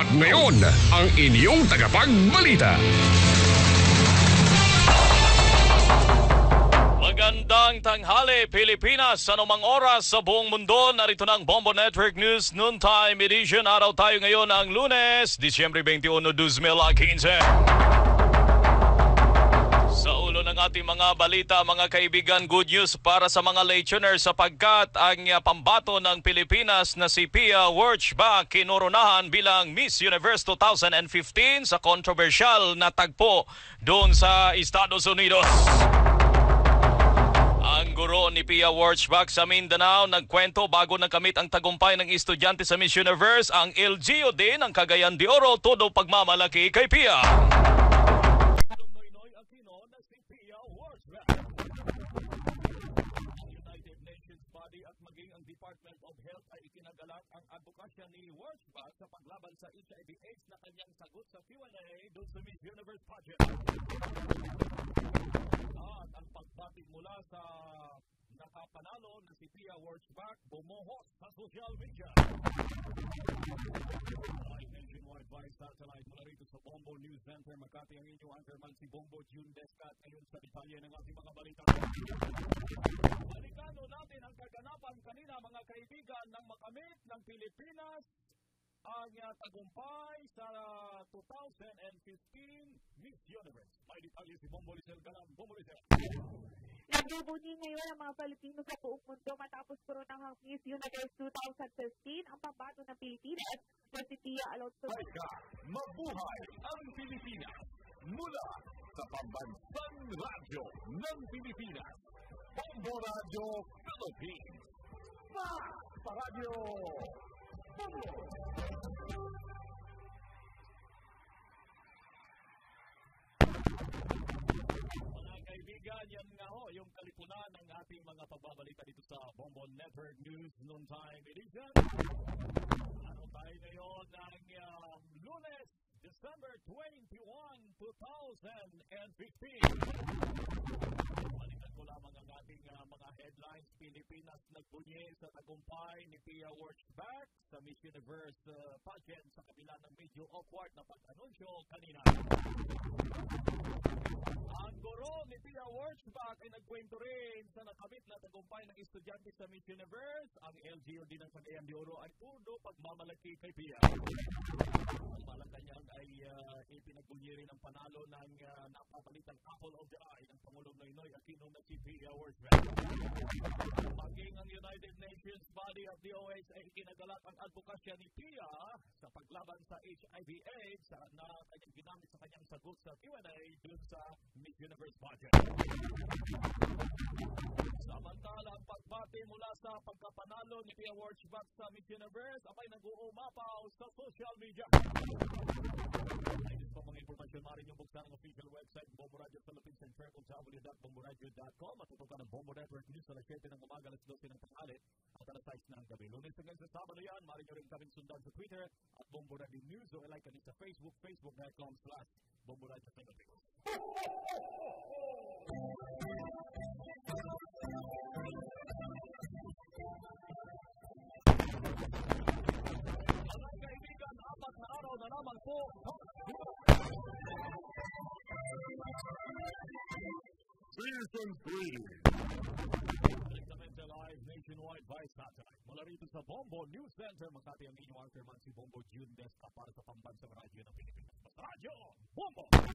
At ngayon, ang inyong tagapagbalita. Magandang tanghali, Pilipinas. Anumang oras sa buong mundo, narito ng Bombo Network News Noontime Edition. Araw tayo ngayon ang Lunes, Disyembre 21, 2015. Sa ulo ng ating mga balita, mga kaibigan, good news para sa mga listeners sapagkat ang pambato ng Pilipinas na si Pia Wurtzbach kinoronahan bilang Miss Universe 2015 sa kontrobersyal na tagpo doon sa Estados Unidos. Ang guro ni Pia Wurtzbach sa Mindanao nagkwento bago nakamit ang tagumpay ng estudyante sa Miss Universe, ang LGU din ng Cagayan de Oro, todo pagmamalaki kay Pia. Department of Health ay ikinagalat ang advokasya ni Wurtzbach sa paglaban sa HIV/AIDS na kanyang sagot sa Q&A doon sa Miss Universe Pageant. At ang pagbatig mula sa nakapanalo na si Pia Wurtzbach bumuhos sa social media. Ay nationwide by satellite mula rito sa Bombo News Center, Makati, ang inyong anchorman si Bombo Newscast ngayon sa detalye ng ating mga balita. Balikano natin ang kaganapan kanina, mga kaibigan, ng makamit ng Pilipinas ang tagumpay sa 2015 Miss Universe. May detalye si Bombo Lisel Galang. Bombo Lisel. Nagbubuni ngayon ang mga Pilipino sa buong mundo matapos koronahang Miss Universe 2015 ang pambato ng Pilipinas na si Pia Alonso. Mabuhay ang Pilipinas mula sa pambansang radyo ng Pilipinas. Bombo Radyo Philippines. Sa Radyo Bombo. Mga kaibigan, yan nga ho, yung kalipunan ng ating mga pagbabalita dito sa Bombo Network News Noontime Edition. Ano tayo ngayon ng Lunes, December 21, 2015. Balikan ko lamang ang ating mga headlines. Pilipinas nagbunyi sa tagumpay ni Pia Wurtzbach sa Miss Universe pageant sa kabila ng medyo awkward na pag-anunsyo kanina. Ang guro ni Pia Wurtzbach ay nagkwento rin sa nakamit na tagumpay ng estudyante sa Miss Universe. Ang LGU din ng Cagayan de Oro ay todo pagmamalaki kay Pia. Ang Malacanang ay ipinagbunyi rin ang panalo ng napapalitang Apple of the Eye ng Pangulong Noynoy Aquino na si Pia Wurtzbach. Maging ang United Nations Body of the OH ay ikinagalat ang advokasya ni Pia sa paglaban sa HIV/AIDS na kanyang ginamit sa kanyang sagot sa Q&A dun sa Miss Universe Pageant. Samantala, ang pagbati mula sa pagkapanalo ni Pia Wurtzbach sa Miss Universe ay nag-uumapaw sa social media. Ay gusto mga impormasyon, maaaring yung buksan ang official website Bombo Radio Philippines and Circle sa www.bomboradio.com at tutukan ng Bombo Network News sa 7 ng umaga, alas 12 ng tanghali at alas 6 ng gabi. Lunes hanggang sa Sabado yan, maaaring nyo rin kaming sundan sa Twitter at Bombo Radio News o like kami sa Facebook, facebook.com/Bombo Radio Philippines. Mga kaibigan, 4 na araw na naman po. Season 3. Live nationwide by satellite. Mula rito sa Bombo News Center, Makati, ang inyong anchorman si Bombo Newscast para sa pambansang radyo ng Pilipinas. Radyo Bombo!